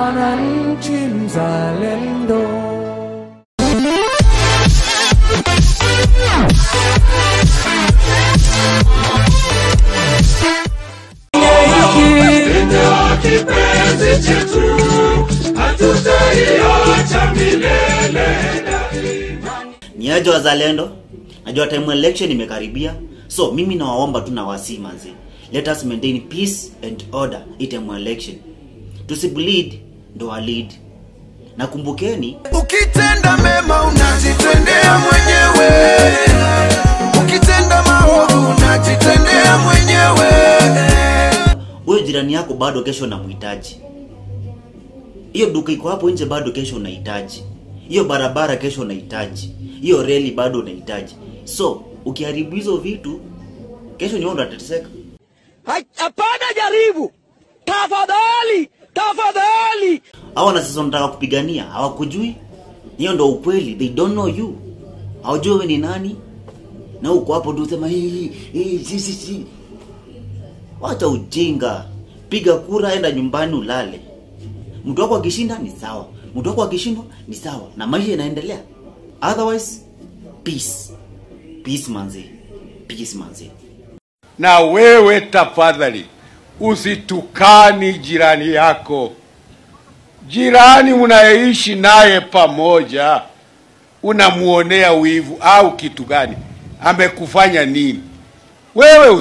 mwananchi mzalendo. Kipenzi chetu hatutaiacha milele daima. Niaje wazalendo, najua time election imekaribia, so mimi nawaomba tu na wasi manzi, let us maintain peace and order time election. Tusibleed ndo wa lead. Na kumbukeni, ukitenda mema unajitendea mwenyewe, ukitenda maovu unajitendea mwenyewe. huyo jirani yako bado kesho unamhitaji. Hiyo duka iko hapo nje bado kesho unahitaji. Hiyo barabara kesho unahitaji. Hiyo reli bado unahitaji. So, ukiharibu hizo vitu, kesho ni unatateseka. Hapana, jaribu. Tafadhali, tafadhali. Hawa na sasa wanataka kupigania, hawakujui. Hiyo ndio ukweli, they don't know you. Hawajui wewe ni nani. Na uko hapo tu sema si. Wacha ujinga. Piga kura, enda nyumbani ulale. Mtu wako akishinda ni sawa. Mtu wako akishindwa ni sawa. Na maisha inaendelea. Otherwise, peace. Peace manzi. Peace manzi. Na wewe tafadhali usitukani jirani yako. Jirani unaishi naye pamoja, unamuonea wivu au kitu gani? Amekufanya nini? Wewe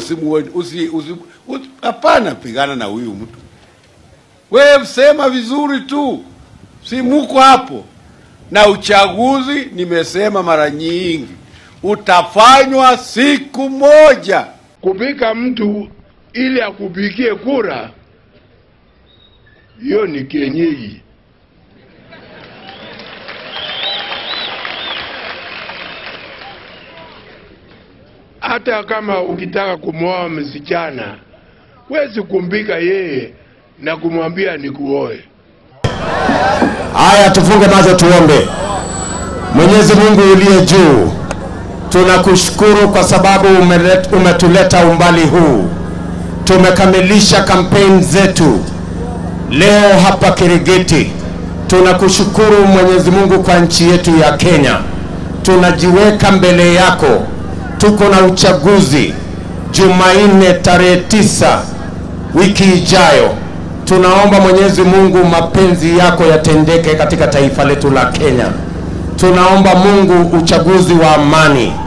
hapana pigana na huyu mtu. Wewe sema vizuri tu. Si muko hapo. Na uchaguzi nimesema mara nyingi utafanywa siku moja. Kupika mtu ili akupigie kura, hiyo ni kienyeji. Hata kama ukitaka kumwoa msichana, wezi kumbika yeye na kumwambia nikuoe. Haya, tufunge macho tuombe. Mwenyezi Mungu uliye juu, tunakushukuru kwa sababu umetuleta umbali huu. Tumekamilisha kampeni zetu leo hapa Kirigiti. Tunakushukuru Mwenyezi Mungu kwa nchi yetu ya Kenya. Tunajiweka mbele yako. Tuko na uchaguzi Jumanne tarehe 9 wiki ijayo. Tunaomba Mwenyezi Mungu mapenzi yako yatendeke katika taifa letu la Kenya. Tunaomba Mungu uchaguzi wa amani.